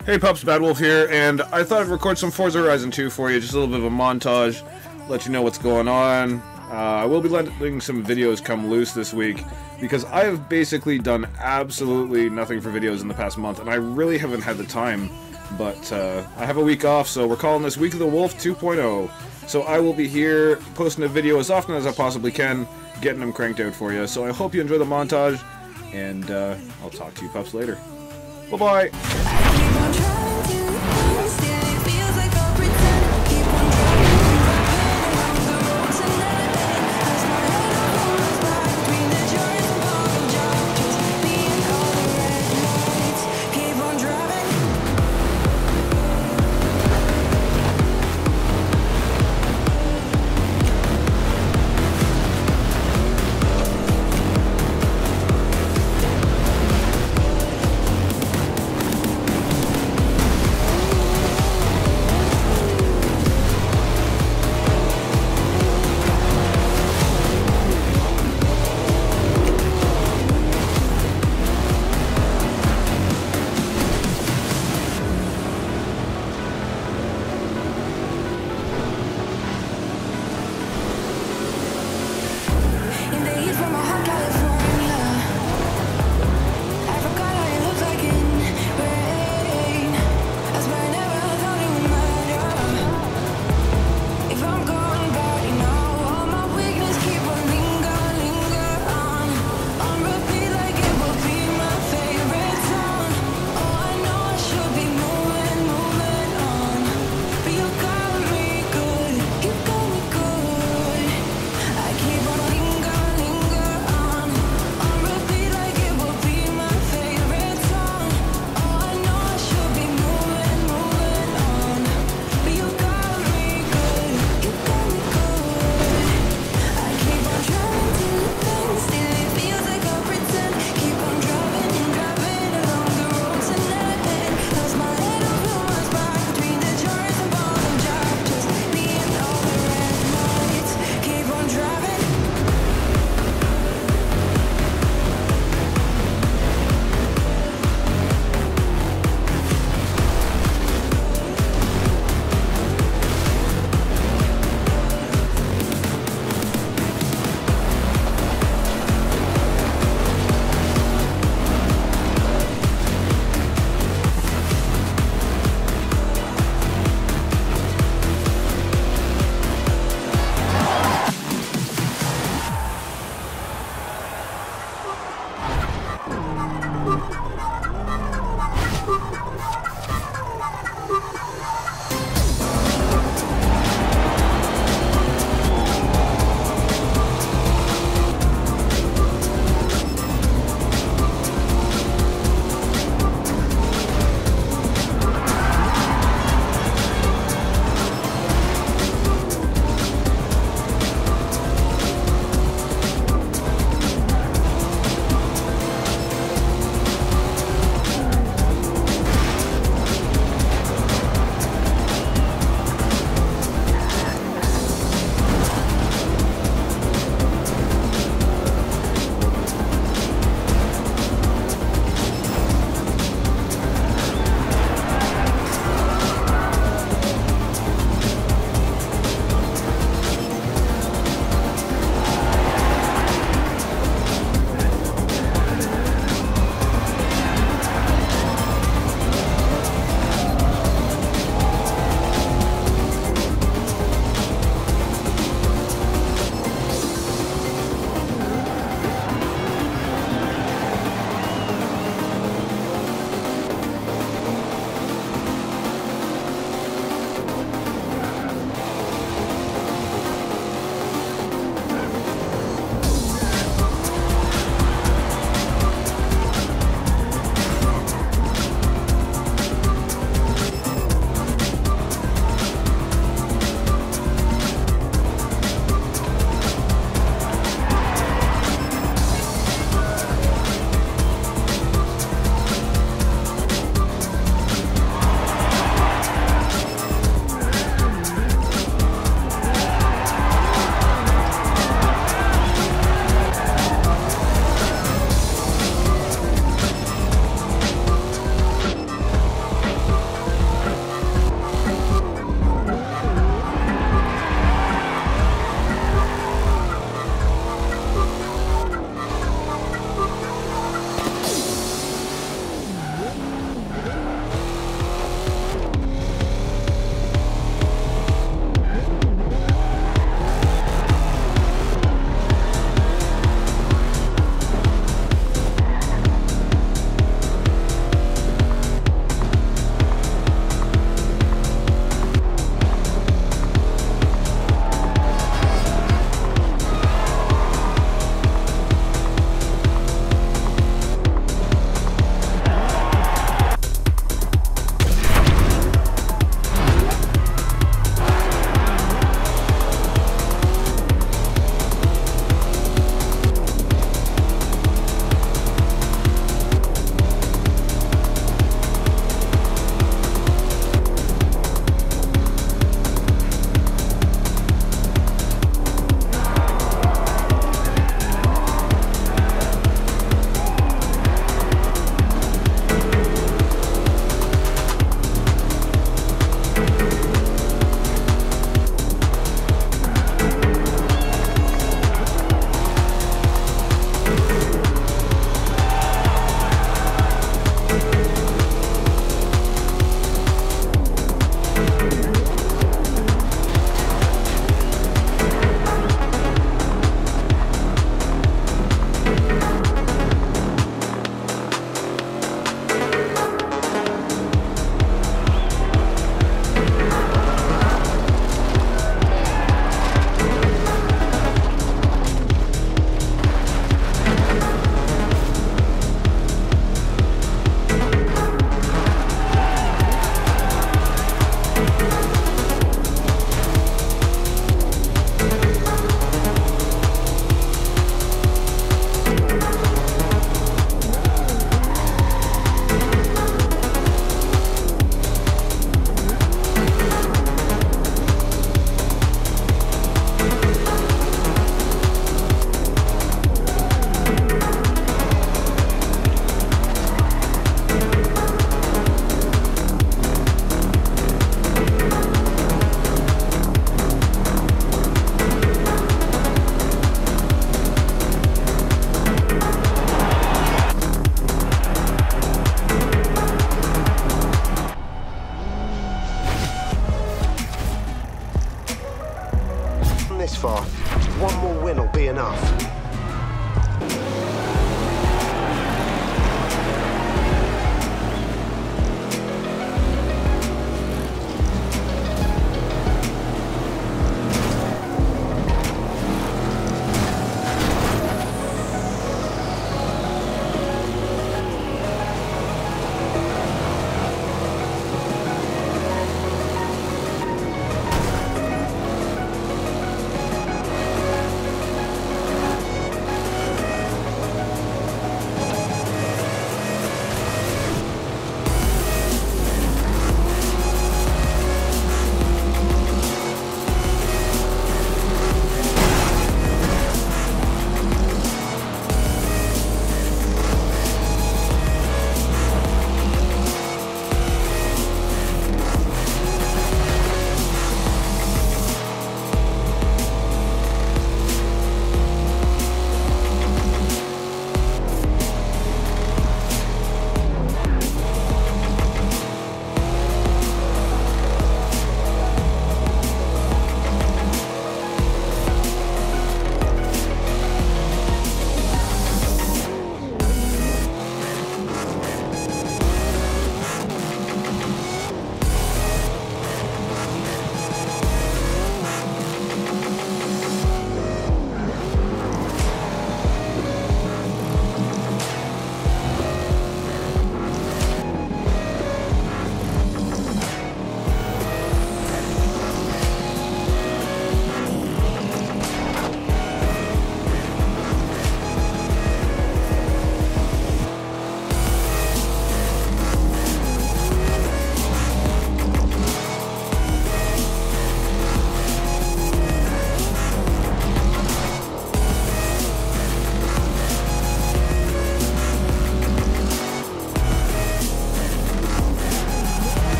Hey pups, Badwolf here, and I thought I'd record some Forza Horizon 2 for you, just a little bit of a montage, let you know what's going on. I will be letting some videos come loose this week, because I have basically done absolutely nothing for videos in the past month, and I really haven't had the time, but I have a week off, so we're calling this Week of the Wolf 2.0. So I will be here posting a video as often as I possibly can, getting them cranked out for you. So I hope you enjoy the montage, and I'll talk to you pups later. Bye-bye!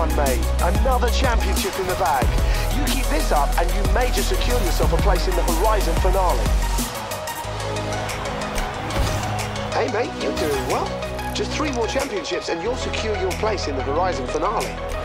done, mate. Another championship in the bag. You keep this up and you may just secure yourself a place in the Horizon finale. Hey, mate, you're doing well. Just 3 more championships and you'll secure your place in the Horizon finale.